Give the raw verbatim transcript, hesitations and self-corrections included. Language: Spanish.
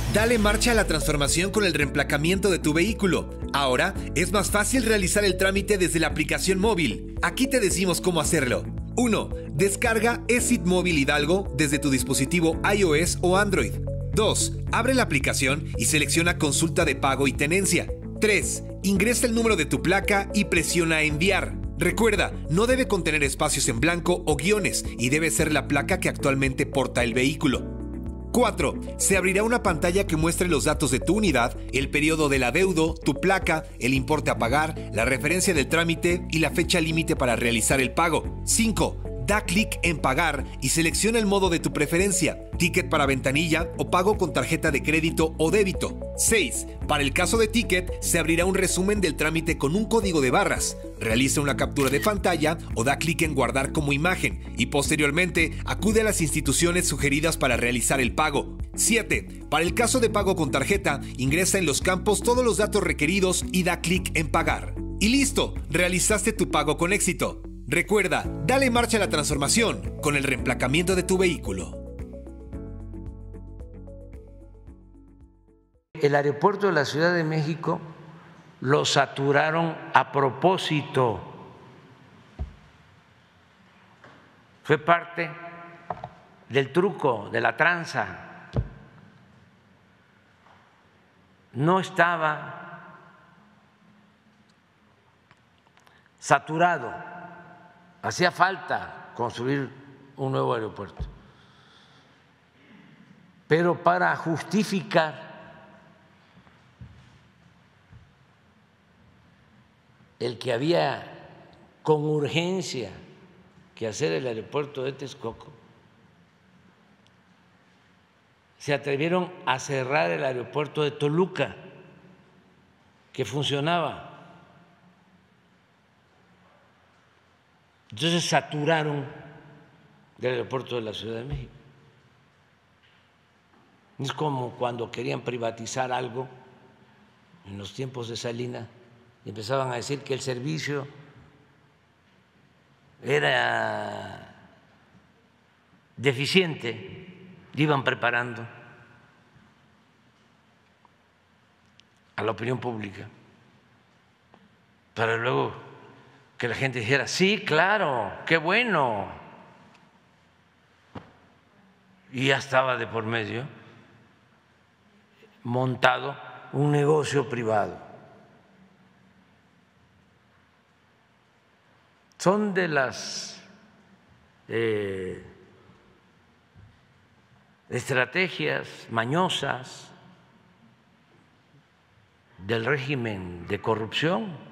Dale marcha a la transformación con el reemplacamiento de tu vehículo. Ahora es más fácil realizar el trámite desde la aplicación móvil. Aquí te decimos cómo hacerlo. uno. Descarga eSID Móvil Hidalgo desde tu dispositivo iOS o Android. dos. Abre la aplicación y selecciona consulta de pago y tenencia. tres. Ingresa el número de tu placa y presiona enviar. Recuerda, no debe contener espacios en blanco o guiones y debe ser la placa que actualmente porta el vehículo. cuatro. Se abrirá una pantalla que muestre los datos de tu unidad, el periodo del adeudo, tu placa, el importe a pagar, la referencia del trámite y la fecha límite para realizar el pago. cinco. Da clic en pagar y selecciona el modo de tu preferencia, ticket para ventanilla o pago con tarjeta de crédito o débito. seis. Para el caso de ticket, se abrirá un resumen del trámite con un código de barras. Realiza una captura de pantalla o da clic en guardar como imagen y posteriormente acude a las instituciones sugeridas para realizar el pago. siete. Para el caso de pago con tarjeta, ingresa en los campos todos los datos requeridos y da clic en pagar. Y listo, realizaste tu pago con éxito. Recuerda, dale marcha a la transformación con el reemplacamiento de tu vehículo. El aeropuerto de la Ciudad de México lo saturaron a propósito. Fue parte del truco, de la tranza. No estaba saturado. Hacía falta construir un nuevo aeropuerto. Pero para justificar el que había con urgencia que hacer el aeropuerto de Texcoco, se atrevieron a cerrar el aeropuerto de Toluca, que funcionaba. Entonces saturaron del aeropuerto de la Ciudad de México. Es como cuando querían privatizar algo en los tiempos de Salinas y empezaban a decir que el servicio era deficiente, iban preparando a la opinión pública para luego que la gente dijera, sí, claro, qué bueno. Y ya estaba de por medio montado un negocio privado. Son de las eh, estrategias mañosas del régimen de corrupción.